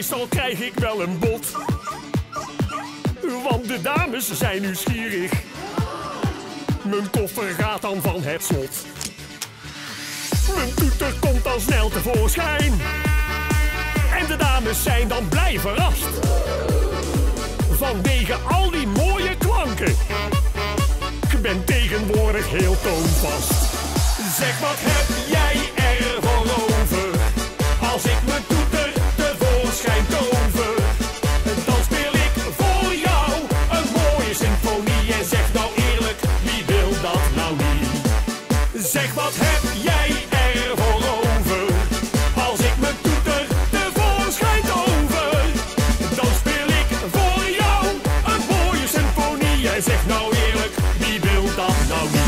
meestal krijg ik wel een bod. Want de dames zijn nieuwsgierig. Mijn koffer gaat dan van het slot. Mijn toeter komt dan snel tevoorschijn. En de dames zijn dan blij verrast. Vanwege al die mooie klanken. Ik ben tegenwoordig heel toonvast. Zeg, wat heb jij ervoor over? Als ik mijn toeter tevoorschijn tover, dan speel ik voor jou een mooie symfonie. En zeg nou eerlijk, wie wil dat nou niet? Zeg, wat heb jij ervoor over? Als ik mijn toeter tevoorschijn tover, dan speel ik voor jou een mooie symfonie. En zeg nou eerlijk, wie wil dat nou niet?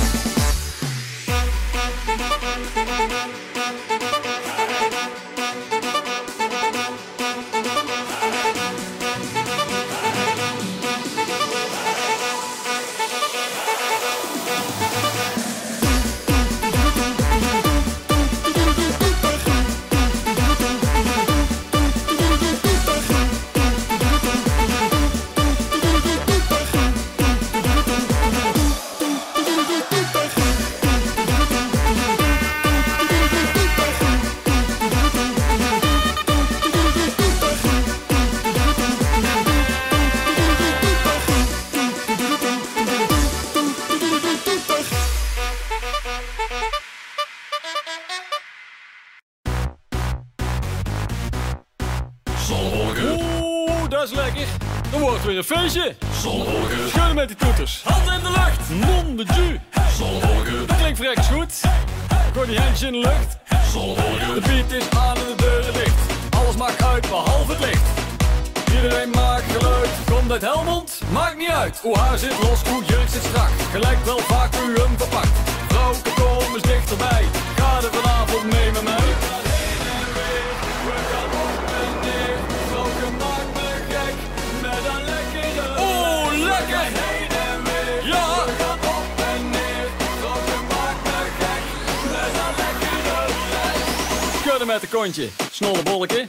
Oeh, dat is lekker. Dan wordt weer een feestje. Schudden met die toeters. Handen in de lucht. Non de ju. Dat klinkt vreks goed. Gooi die handjes in de lucht. De beat is aan en de deuren dicht. Alles maakt uit behalve het licht. Iedereen maakt geluid. Komt uit Helmond? Maakt niet uit. Hoe haar zit los, hoe jurk zit strak. Gelijk wel vaak hoe u hem verpakt. Vrouwke, kom eens dichterbij. Ga er vanavond mee met mij. Schudden met een kontje, snolle bolletje.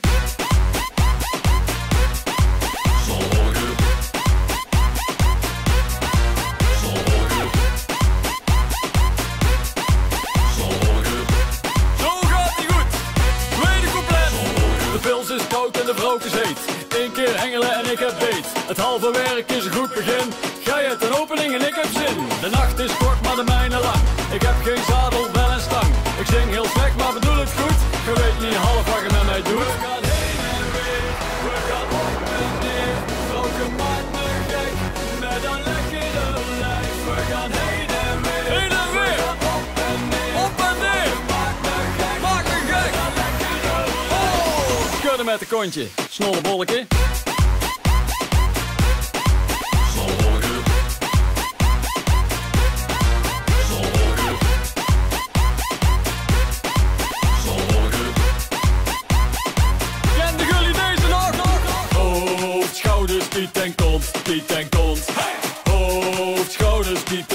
Zo gaat ie goed. Tweede couplet. De pils is koud en de vrook is heet. Eén keer hengelen en ik heb beet. Het halve werk is een goed begin. Gij hebt een opening en ik heb zin. De nacht is kort, maar de mijne lang. Ik heb geen zadel, wel een stang. Ik zing heel slecht, maar bedoel het goed. Je weet niet half wat je met mij doet. We gaan heen en weer, we gaan op en neer. Vrouwke maakt me gek, met een lekkere lijf. We gaan heen en weer, we gaan op en neer. Op en neer, maakt me gek, maakt me gek. Met een lekkere lijf. Oh, schudden met een kontje, snolle bolletje. Piet en kont, Piet en kont. Hey! Hoofd, schouders, Piet